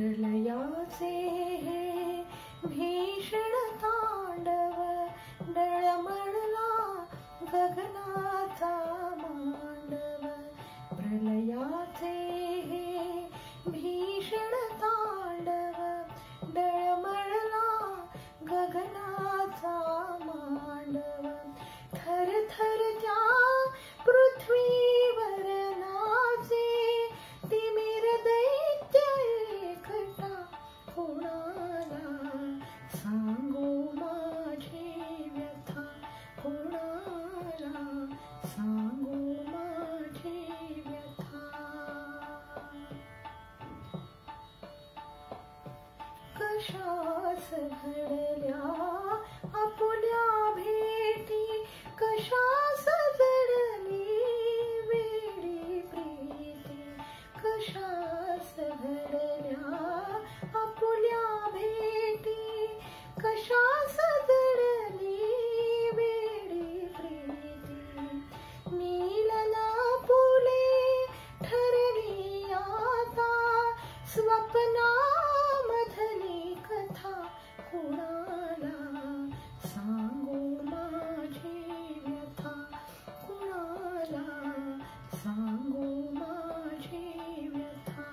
प्रलयाचे हे भीषण तांडव, डळमळला गगनाचा मांडव. प्रलयाचे हे भीषण तांडव, डळमळला गगनाचा मांडव. थर थर त्या पृथ्वीवर नाचे, तिमिर दैत्य एकटा कोणाला सांगू माझी व्यथा, कोणाला सांगू माझी व्यथा. कशास घडल्या आपुल्या भेटी, कशास जडली वेडी प्रीती. कशास घडल्या आपुल्या भेटी, कशास जडली वेडी प्रीती. नीलला फुले ठरली आता, स्वप्नामधली कथा कुणाला सांगू माझी व्यथा, कुणाला सांगू माझी व्यथा.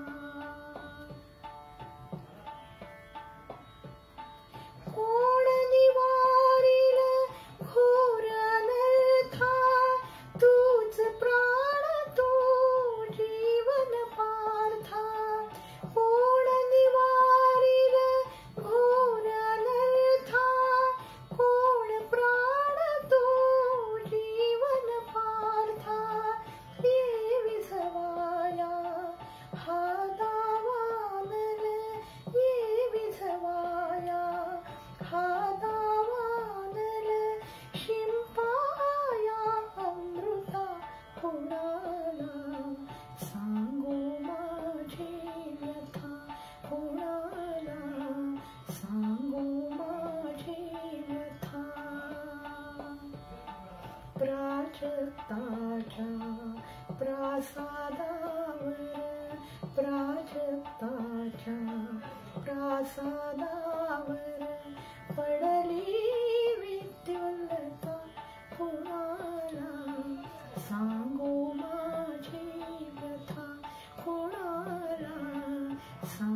कोण निवारील घोर अनर्था, तूच प्राण तू जीवन पार्था. कोण निवारील घोर अनर्था, कोण प्राण तू जीवन पार्था. ये विझवाया हा दावानल, ये विझवाया हा दावानल. शिंपाया अमृता कोणाला सांगू माझी व्यथा, कोणाला सांगू माझी व्यथा. प्राजक्ताच्या प्रासादावर, प्राजक्ताच्या प्रासादावर पडली विद्युल्लता, कोणाला सांगू माझी व्यथा, कोणाला सांगू